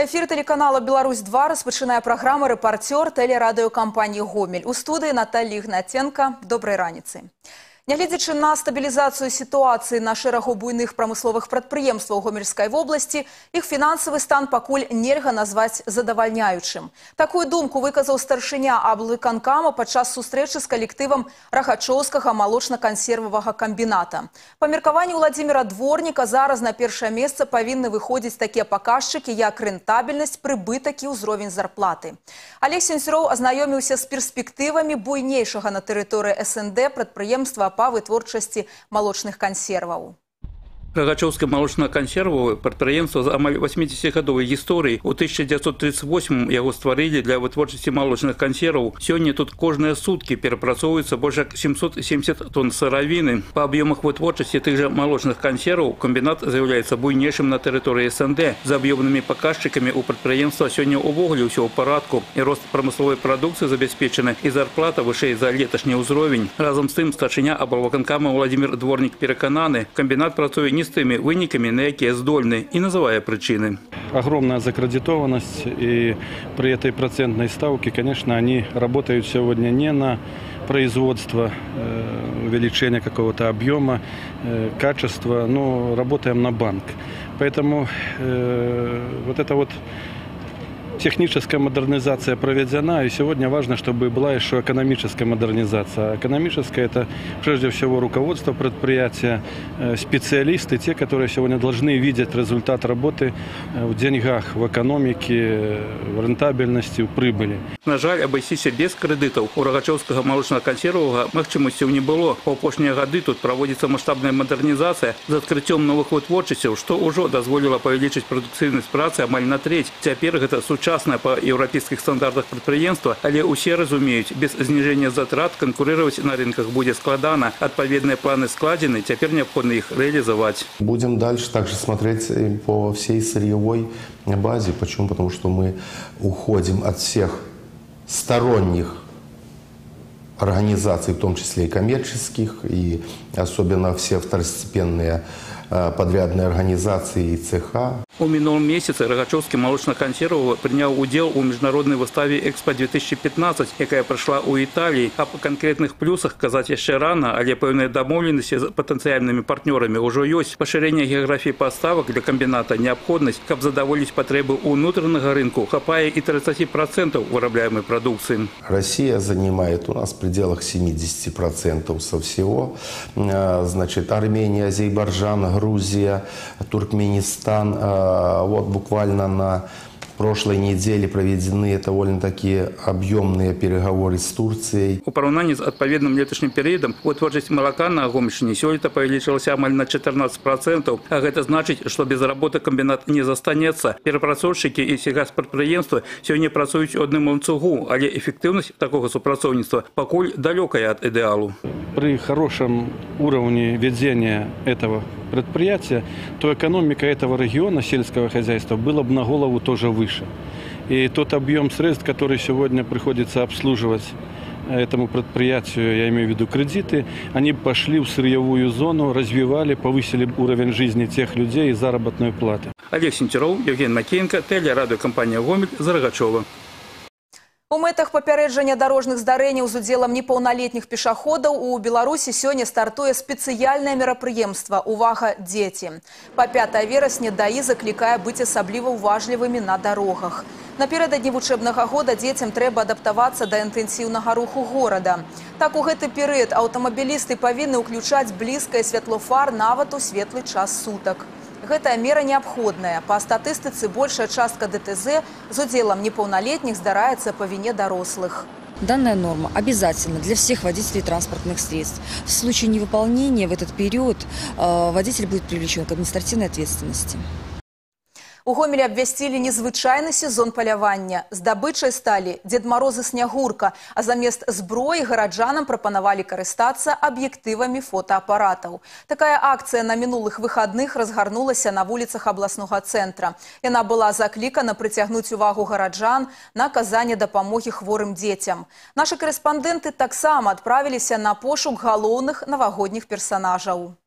Эфир телеканала «Беларусь-2» распочинає програма «Репортер» телерадиокомпании «Гомель». У студии Наталья Игнатенко. Доброй раницы. Нягледзячы на стабілізацыю сітуацыі на шэрагу буйных прамысловых прадпрыемстваў Гомельскай вобласці, іх фінансавы стан пакуль нельга назваць задавальняючым. Такую думку выказаў старшыня аблвыканкама падчас сустрэчы з калектывам Рахачоўскага малочна-кансервавага камбіната. Па меркаванню Владзіміра Дворніка зараз на першае месца павінны выходзіць такія паказчыкі, як рэнтабельнасць, прыбытак і ўзровень зарплаты. Алег Сенцюроў азнаёміўся з перспектывамі буйнейшага на тэрыторыі СНД прадпрыемства па вытворчасці малочных кансерваў. Рахачоўскае малочна-кансервавае прадпрыемства з амаль 80-гадовай гісторыі. У 1938 яго стварылі для вытворчасці малочных кансерваў. Сёння тут кожныя суткі перапрацоўваецца больш як 770 тонн сыравіны. Па аб'ёмах вытворчасці тых жа малочных кансерваў камбінат з'яўляецца буйнейшым на тэрыторыі СНД. За аб'ёмнымі паказчыкамі у прадпрыемства сёння ўвогуле ўсё ў парадку. І рост прамысловай прадукцыі забяспечаны, і зарплата вышэй за леташні ўзровень. Разам з тым старшыня аблвыканкама Владзімір Дворнік перакананы, камбінат працуе не с теми выниками, на какие здольны, и называя причины. Огромная закредитованность, и при этой процентной ставке, конечно, они работают сегодня не на производство, увеличение какого-то объема, качества, но работаем на банк. Поэтому вот это вот техническая модернизация проведена, и сегодня важно, чтобы была еще экономическая модернизация. Экономическая – это прежде всего руководство предприятия, специалисты, те, которые сегодня должны видеть результат работы в деньгах, в экономике, в рентабельности, в прибыли. На жаль, абысіся без кредитов у Рахачоўскага малочна-кансервавага магчымасцяў не было. Па апошнія гады тут проводится масштабная модернизация з адкрыццём новых вытворчасцяў, што ўжо дазволіла павялічыць прадукцыйнасць працы амаль на треть. Цяпер гэта сучаснае па еўрапейскіх стандартах прадпрыемства, але ўсе разумеюць, без знижения затрат конкурировать на рынках будет складана. Адпаведныя планы складзены, цяпер необходимо их реализовать. Будем дальше также смотреть по всей сырьевой базе. Почему? Потому что мы уходим от всех сторонних организаций, в том числе и коммерческих, и особенно все второстепенные подрядные организации и цеха. У минулым месяце Рахачоўскі малочна-кансервавы прыняў удзел у міжнароднай выставе «Экспо-2015», якая прайшла ў Італіі. А па канкрэтных плюсах казаць яшчэ рана, але пэўныя дамоўленасці з патэнцыяльнымі партнёрамі ўжо ёсць. Пашырэнне геаграфіі паставак для камбіната неабходнасць, каб задаволіць патрэбы ўнутранага рынку, хапае і 30% вырабляемой продукции. Россия занимает у нас в пределах 70% со всего. Значит, Армения, Азербайджан, Грузия, Туркменистан. Вот буквально на прошлой неделе проведены довольно-таки объемные переговоры с Турцией. У параўнанні з адпаведным леташнім перыядам вытворчасць малака на Гомельшчыне сёлета павялічылася амаль на 14%, а гэта значыць, што без работы камбінат не застанецца. Перапрацоўшчыкі і сельгаспрадпрыемствы сёння працуюць у адным ланцугу, але эффектыўнасць такога супрацоўніцтва пакуль далёкая ад ідэалу. При хорошем уровне ведения этого предприятия, то экономика этого региона сельского хозяйства была бы на голову тоже выше. И тот объем средств, который сегодня приходится обслуживать этому предприятию, я имею в виду кредиты, они пошли в сырьевую зону, развивали, повысили уровень жизни тех людей и заработную плату. Олег Сенцюроў, Евгений Макеенко, телерадиокомпания «Гомель», з Рахачова. У мэтах папярэджання дарожных здарэнняў з удзелам непаўналетніх пешаходаў у Беларусі сёння стартуе спецыяльнае мерапрыемства «Увага, дзеці». Па 5 верасня ДАІ заклікае быць асабліва уважлівымі на дарогах. Напярэдадні вучэбнага года дзецям трэба адаптавацца да інтэнсіўнага руху горада. Так у гэты перыяд аўтамабілісты павінны ўключаць блізкае святло фар нават у светлы час сутак. Гэтая мера неабходная. Па статыстыцы большая частка ДТЗ з удзелам непаўналетніх здараецца па вине дорослых. Данная норма обязательна для всех водителей транспортных средств. В случае невыполнения в этот период водитель будет привлечен к административной ответственности. У Гомелі абвясцілі незвычайны сезон палявання. Здабычай сталі Дед Мороз і Снягурка, а замест зброі гараджанам прапанавалі карыстацца аб'ектывамі фотоапаратаў. Такая акцыя на мінулых выхадных разгарнулася на вуліцах абласнога цэнтра. Яна была заклікана прыцягнуць увагу гараджан на аказанне дапамогі хворым дзецям. Нашы карэспандэнты таксама адправіліся на пошук галоўных навагодніх персанажаў.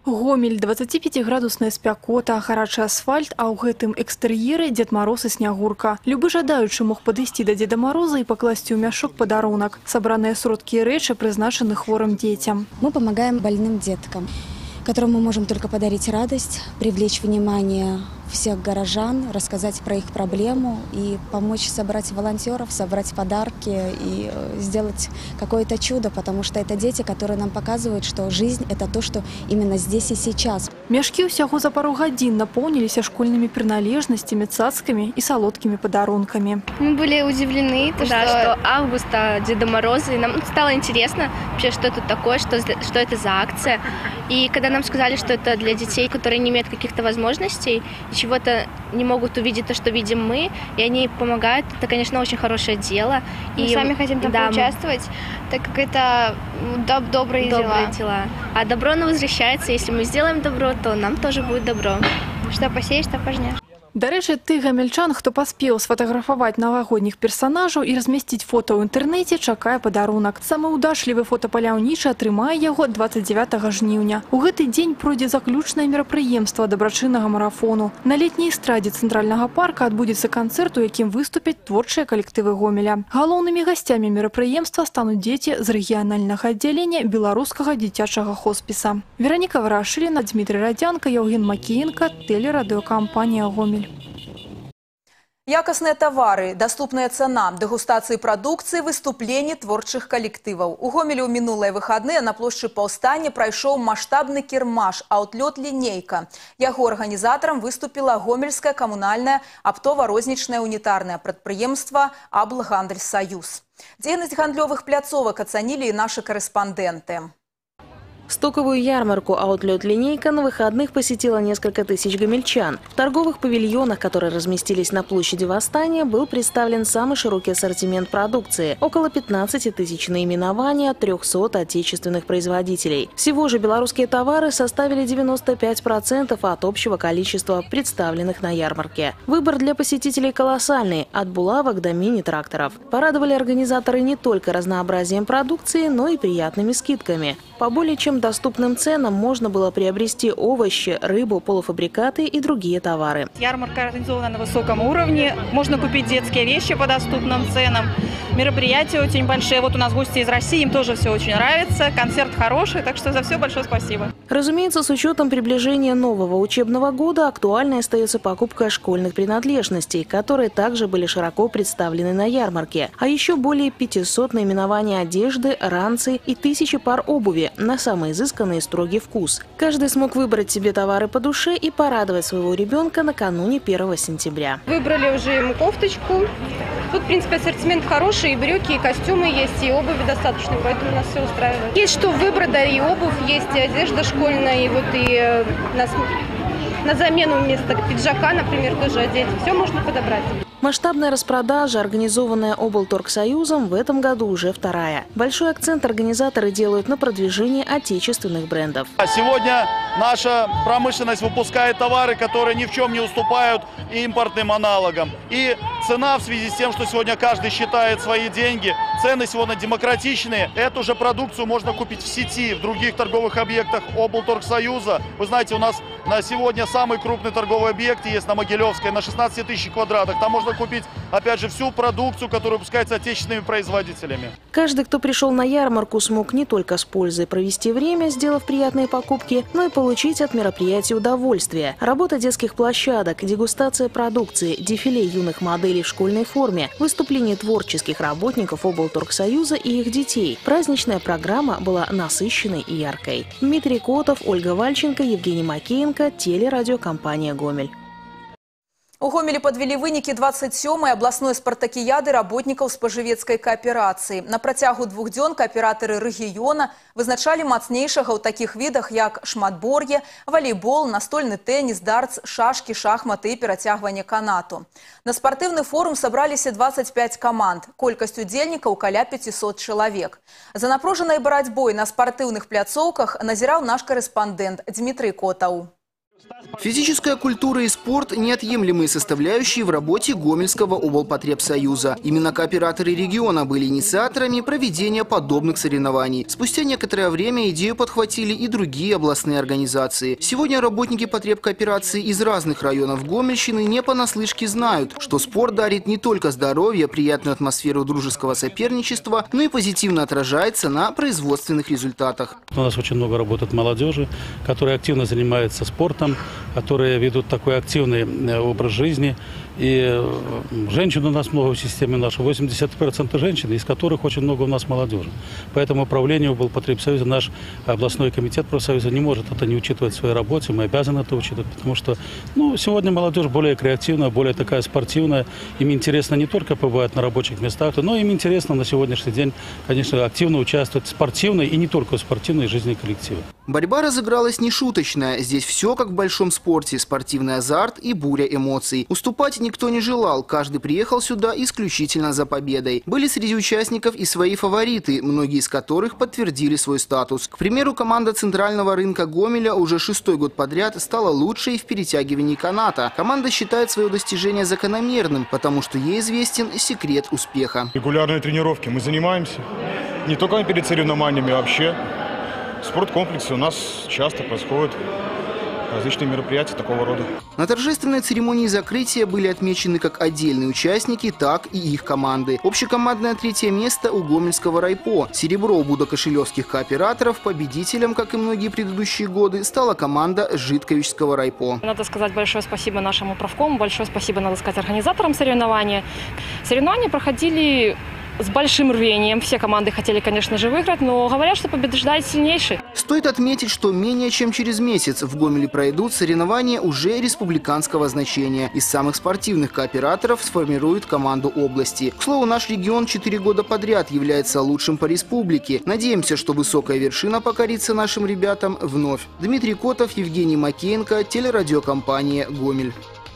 Гомель, 25-градусная спякота, гарачы асфальт, а ў гэтым экстэр'еры Дед Мороз і Снягурка. Любы жадаючы мог падысці да Деда Мороза і пакласці ў мяшок падарунак. Сабраныя сродкі і рэчы прызначаны хворым дзецям. Мы помогаем больным деткам, которым мы можем только подарить радость, привлечь внимание всех горожан, рассказать про их проблему и помочь собрать волонтеров, собрать подарки и сделать какое-то чудо, потому что это дети, которые нам показывают, что жизнь – это то, что именно здесь и сейчас. Мяшкі ўсяго за пару гадзін наполнились школьными приналежностями, цацками и солодкими подарунками. Мы были удивлены, что августа Деда Мороза, и нам стало интересно вообще, что это такое, что это за акция. И когда нам сказали, что это для детей, которые не имеют каких-то возможностей, чего-то не могут увидеть то, что видим мы, и они помогают. Это, конечно, очень хорошее дело. Мы сами хотим там поучаствовать, так как это добрые дела. А добро оно возвращается. Если мы сделаем добро, то нам тоже будет добро. Что посеешь, то пожнешь. Дарэчы, тых гамельчан, хто паспеў сфотаграфаваць навагодніх персанажаў і размесціць фота ў інтэрнэце, чакае падарунак. Самы ўдачлівы фотапаляўнічы атрымае яго 29 жніўня. У гэты дзень пройдзе заключнае мерапрыемства дабрачыннага марафону. На летняй эстрадзе цэнтральнага парка адбудзецца канцэрт, у якім выступяць творчыя калектывы Гомеля. Галоўнымі гасцямі мерапрыемства стануць дзеці з рэгіянальнага аддзялення беларускага дзіцячага хоспіса. Вераніка Варашыліна, Дмітрий Радзянка, Евген Макеенко, телерадыёкампанія Гомель. Якасныя тавары, даступная цана, дэгустацыі прадукцыі, выступленні творчых калектываў. У Гомелі ў мінулыя выхадныя на плошчы Паўстання прайшоў маштабны кірмаш «Аутлёт-лінейка». Яго арганізатарам выступіла гомельскае камунальнае аптова-рознічнае унітарнае прадпрыемства «Аблгандельсаюз». Дзейнасць гандлёвых пляцовак ацанілі і нашы карэспандэнты. Стоковую ярмарку «Аутлёт-линейка» на выходных посетило несколько тысяч гомельчан. В торговых павильонах, которые разместились на площади Восстания, был представлен самый широкий ассортимент продукции – около 15 тысяч наименований от 300 отечественных производителей. Всего же белорусские товары составили 95% от общего количества представленных на ярмарке. Выбор для посетителей колоссальный – от булавок до мини-тракторов. Порадовали организаторы не только разнообразием продукции, но и приятными скидками. По более чем доступным ценам можно было приобрести овощи, рыбу, полуфабрикаты и другие товары. Ярмарка организована на высоком уровне. Можно купить детские вещи по доступным ценам. Мероприятия очень большие. Вот у нас гости из России, им тоже все очень нравится. Концерт хороший, так что за все большое спасибо. Разумеется, с учетом приближения нового учебного года актуальной остается покупка школьных принадлежностей, которые также были широко представлены на ярмарке. А еще более 500 наименований одежды, ранцы и 1000 пар обуви на самый изысканный и строгий вкус. Каждый смог выбрать себе товары по душе и порадовать своего ребенка накануне 1 сентября. Выбрали уже ему кофточку. Тут, в принципе, ассортимент хороший, и брюки, и костюмы есть, и обуви достаточно, поэтому нас все устраивает. Есть что выбрать, да, и обувь есть, и одежда школьная, и вот и на замену вместо пиджака, например, тоже одеть. Все можно подобрать. Масштабная распродажа, организованная облторгсоюзом, в этом году уже вторая. Большой акцент организаторы делают на продвижении отечественных брендов. Сегодня наша промышленность выпускает товары, которые ни в чем не уступают импортным аналогам. И цена в связи с тем, что сегодня каждый считает свои деньги, цены сегодня демократичные. Эту же продукцию можно купить в сети, в других торговых объектах облторгсоюза. Вы знаете, у нас на сегодня самый крупный торговый объект есть на Могилевской, на 16 тысяч квадратах. Там можно купить, опять же, всю продукцию, которая выпускается отечественными производителями. Каждый, кто пришел на ярмарку, смог не только с пользой провести время, сделав приятные покупки, но и получить от мероприятия удовольствие. Работа детских площадок, дегустация продукции, дефиле юных моделей в школьной форме, выступление творческих работников облторгсоюза и их детей. Праздничная программа была насыщенной и яркой. Дмитрий Котов, Ольга Вальченко, Евгений Макеенко, телерадиокомпания «Гомель». У Гомелі подвели вынікі 27-й абласной спартакіяды работникаў спажывецкай кааперацыі. На працягу 2 дзён кааператары рэгіёна вызначалі мацнейшага ў такіх відах, як шматбор'е, валейбол, настольны тэніс, дартс, шашкі, шахматы і перацягванне канату. На спартыўны форум сабраліся 25 каманд. Колькасць удзельнікаў каля 500 чалавек. За напружанай барацьбой на спартыўных пляцоўках назіраў наш карэспандэнт Дмітрий Котаў. Физическая культура и спорт – неотъемлемые составляющие в работе Гомельского облпотребсоюза. Именно кооператоры региона были инициаторами проведения подобных соревнований. Спустя некоторое время идею подхватили и другие областные организации. Сегодня работники потребкооперации из разных районов Гомельщины не понаслышке знают, что спорт дарит не только здоровье, приятную атмосферу дружеского соперничества, но и позитивно отражается на производственных результатах. У нас очень много работает молодежи, которая активно занимается спортом, которые ведут такой активный образ жизни. И женщин у нас много в системе нашей, 80% женщин, из которых очень много у нас молодежи. Поэтому управление облпотребсоюза, наш областной комитет профсоюза не может это не учитывать в своей работе, мы обязаны это учитывать, потому что сегодня молодежь более креативная, более такая спортивная. Им интересно не только побывать на рабочих местах, но им интересно на сегодняшний день, конечно, активно участвовать в спортивной и не только в спортивной жизни коллектива. Борьба разыгралась нешуточная. Здесь все как в большом спорте. Спортивный азарт и буря эмоций. Уступать никто не желал. Каждый приехал сюда исключительно за победой. Были среди участников и свои фавориты, многие из которых подтвердили свой статус. К примеру, команда Центрального рынка Гомеля уже 6-й год подряд стала лучшей в перетягивании каната. Команда считает свое достижение закономерным, потому что ей известен секрет успеха. Регулярные тренировки мы занимаемся. Не только перед соревнованиями, а вообще. В спорткомплексе у нас часто происходят различные мероприятия такого рода. На торжественной церемонии закрытия были отмечены как отдельные участники, так и их команды. Общекомандное 3-е место у Гомельского райпо. Серебро у будокошелевских кооператоров. Победителем, как и многие предыдущие годы, стала команда Житковичского райпо. Надо сказать большое спасибо нашему правкому, большое спасибо, надо сказать, организаторам соревнования. Соревнования проходили с большим рвением. Все команды хотели, конечно же, выиграть, но говорят, что побеждает сильнейший. Стоит отметить, что менее чем через месяц в Гомеле пройдут соревнования уже республиканского значения. Из самых спортивных кооператоров сформируют команду области. К слову, наш регион 4 года подряд является лучшим по республике. Надеемся, что высокая вершина покорится нашим ребятам вновь. Дмитрий Котов, Евгений Макеенко, телерадиокомпания «Гомель».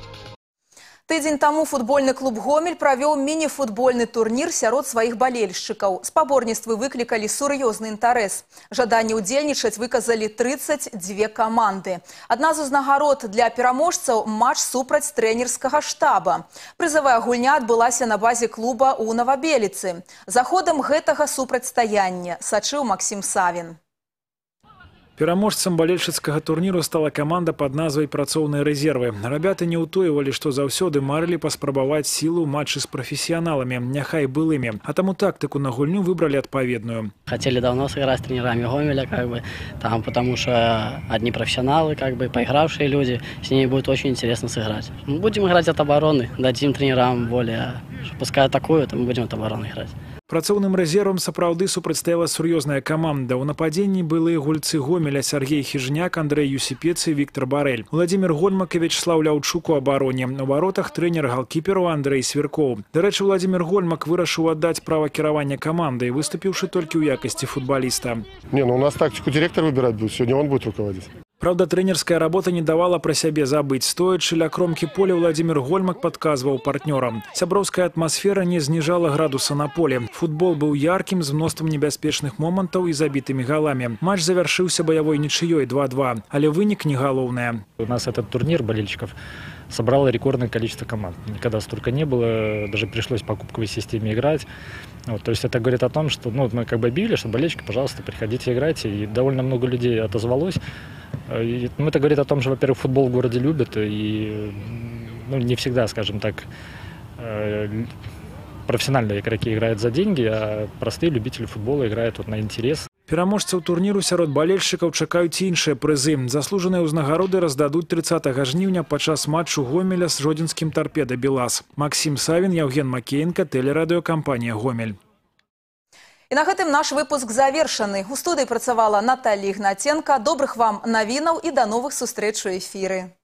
Тыдзень таму футбольны клуб «Гомель» правёў міні-футбольны турнір сярод сваіх балельшчыкаў. Спаборніцтвы выклікалі сур'ёзны інтарэс. Жаданне ўдзельнічаць выказалі 32 каманды. Адна з узнагарод для пераможцаў – матч супраць трэнерскага штаба. Прызавая гульня адбылася на базе клуба ў Новабеліцы. За ходам гэтага супрацьстаяння сачыў Максим Савин. Пераможцам балельшыцкага турніру стала каманда пад назвай «Працоўныя рэзервы». Рабяты не ўтойвалі, што заўсёды марылі паспрабаваць сілу ў матчы з прафесіяналамі, няхай былымі. А таму тактыку на гульню выбрали адпаведную. Хотели давно сыграть с тренерами Гомеля, потому что одни профессионалы, поигравшие люди, с ними будет очень интересно сыграть. Мы будем играть от обороны, дадим тренерам более, пускай атакуют, а мы будем от обороны играть. Працоўным рэзервам сапраўды супрацьстаяла сур'ёзная каманда. У нападенні былыя гульцы Гомеля Сергей Хижняк, Андрей Юсипец и Виктор Барель. Владимир Гольмак и Вячеслав Ляўчук у абароне. У воротах трэнер галкіперу Андрей Сверков. Дарэчы, Владимир Гольмак вырашыў аддаць права кіравання камандай, выступіўшы толькі ў якасці футболиста. У нас тактику директор выбирать будет. Сегодня он будет руководить. Правда, тренерская работа не давала про себе забыть. Стоячы ля кромки поля, Владимир Гольмак подказывал партнерам. Сяброўская атмосфера не снижала градуса на поле. Футбол был ярким, с множеством небяспечных моментов и забитыми голами. Матч завершился боевой ничьей 2-2, але вынік не галоўнае. У нас этот турнир болельщиков собрал рекордное количество команд. Никогда столько не было, даже пришлось по кубковой системе играть. То есть это говорит о том, что мы объявили, что болельщики, пожалуйста, приходите, играйте. И довольно много людей отозвалось. Это говорит о том, что, во-первых, футбол в городе любят, и не всегда, скажем так, профессиональные игроки играют за деньги, а простые любители футбола играют на интерес. Пераможцаў турніру сярод балельшчыкаў чакаюць іншыя прызы. Заслужаныя ўзнагароды раздадуць 30 жніўня падчас матчу Гомеля з жодзінскім «Торпедо Белаз». Максим Савин, Евген Макеенко, телерадиокомпания «Гомель». І на гэтым наш выпуск завершаны. У студыі працавала Наталья Ігнаценка. Добрых вам навінаў і да новых сустрэч у эфіры.